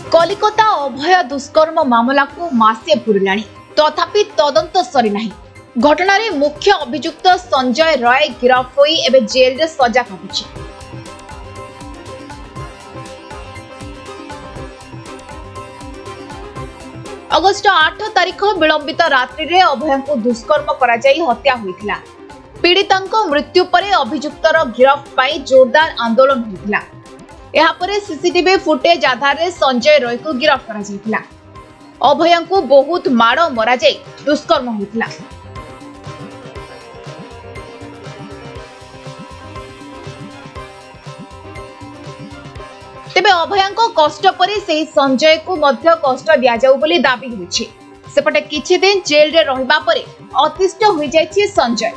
कलिकता अभय दुष्कर्म मामला को मासे पुरलाणी तथापि तदंत सरी नाही। घटनार मुख्य अभियुक्त संजय राय गिरफ होई एबे जेल रे सजा काटुछि। अगस्ट 8 तारिख विलंबित रात्रि रे अभय को दुष्कर्म करा जाई हत्या होइथिला। पीड़ितांको मृत्यु परे अभियुक्तर गिरफ पाई जोरदार आंदोलन होइथिला। एहा परे सीसीटीवी फुटेज आधार रे संजय रॉय को गिरफ करा जाइथिला। अभय को बहुत माड़ मरा जाई दुष्कर्म होइथिला। तेबे अभय को कष्ट परे से संजय को मध्य कष्ट दिया जाऊ बोली दाबी होइछि। सेपटे किछि दिन जेल रे रहिबा परे अतिष्ट होई जाइछि संजय।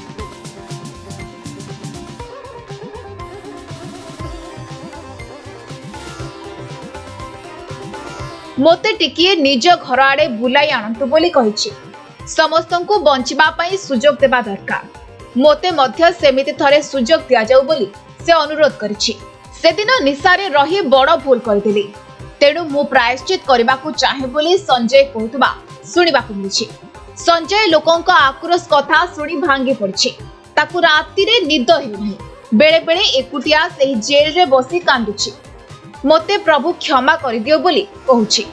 मोते टिकिए निज घर आड़े बुलाई आनंतु बोली कहिछि। समस्तंकु बंचिबा पई सुजोग देबा दरकार। मोते मध्य सेमिति थरे सुजोग दिया जाऊ बोली से अनुरोध करिछि। सेदिन निसारे रही बड़ भूल करदिली, तेणु मु प्रायश्चित करबाकू चाहे बोली संजय कहतुबा सुनिबाकू मिलिछि। संजय लोकंक आक्रोश कथा सुनी भांगी पड़छि। ताकू राति रे निद हेउ नाही। बेले बेले एकुटिया सेही जेल रे बसी कांदुछि। मोते प्रभु क्षमा कर दियो बोली कहूछि।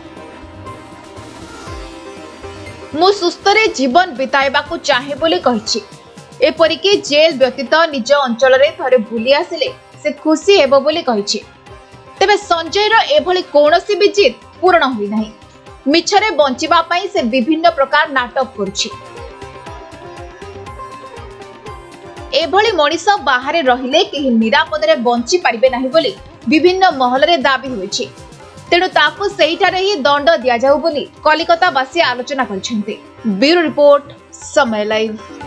मु सुस्तरे जीवन बिताइबा को चाहे बोली कहिछि। एपरिकी जेल व्यतीत निज अंचल रे थरे बुली आसिले से खुशी हेबो बोली कहिछि। तेबे संजय रो एभली कोनोसी भी जिद पूर्ण होई नाही। मिछरे बंचिबा पई से विभिन्न प्रकार नाटक करुछि। एभली मनीष बाहर रहिले केही निरापद रे बंची पारिबे नाही बोली विभिन्न महल रे दाबी होइछि। तेणु ताकू सेहिठारे ही दंड दिया जाऊ बोली कलिकता बासी आलोचना करछन्ते। Bureau report, Samay live.